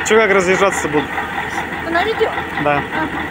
Что, как разъезжаться будут? На видео? Да.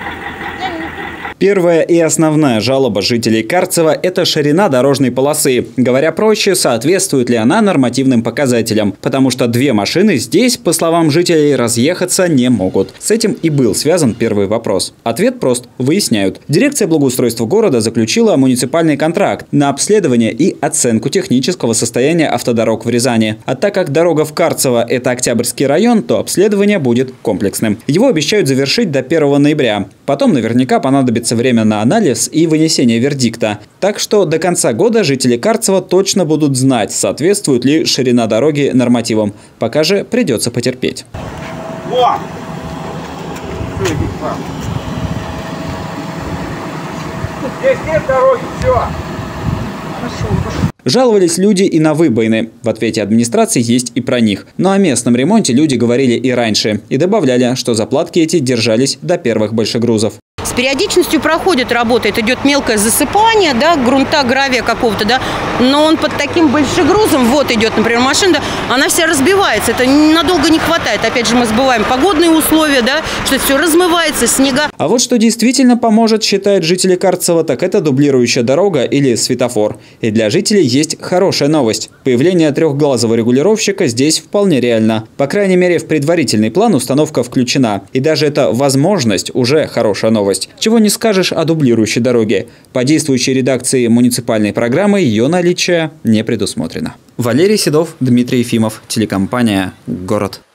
Первая и основная жалоба жителей Карцева – это ширина дорожной полосы. Говоря проще, соответствует ли она нормативным показателям. Потому что две машины здесь, по словам жителей, разъехаться не могут. С этим и был связан первый вопрос. Ответ прост. Выясняют. Дирекция благоустройства города заключила муниципальный контракт на обследование и оценку технического состояния автодорог в Рязани. А так как дорога в Карцево – это Октябрьский район, то обследование будет комплексным. Его обещают завершить до 1 ноября. Потом наверняка понадобится время на анализ и вынесение вердикта. Так что до конца года жители Карцева точно будут знать, соответствует ли ширина дороги нормативам. Пока же придется потерпеть. Во! Здесь нет дороги, все. Жаловались люди и на выбоины. В ответе администрации есть и про них. Но о местном ремонте люди говорили и раньше. И добавляли, что заплатки эти держались до первых большегрузов. С периодичностью проходит работа, это идет мелкое засыпание, да, грунта, гравия какого-то, да, но он под таким большегрузом, вот идет, например, машина, да, она вся разбивается, это надолго не хватает. Опять же, мы забываем погодные условия, да, что это все размывается, снега. А вот что действительно поможет, считают жители Карцева, так это дублирующая дорога или светофор. И для жителей есть хорошая новость. Появление трехглазого регулировщика здесь вполне реально. По крайней мере, в предварительный план установка включена. И даже эта возможность уже хорошая новость. Чего не скажешь о дублирующей дороге. По действующей редакции муниципальной программы ее наличие не предусмотрено. Валерий Седов, Дмитрий Ефимов, телекомпания «Город».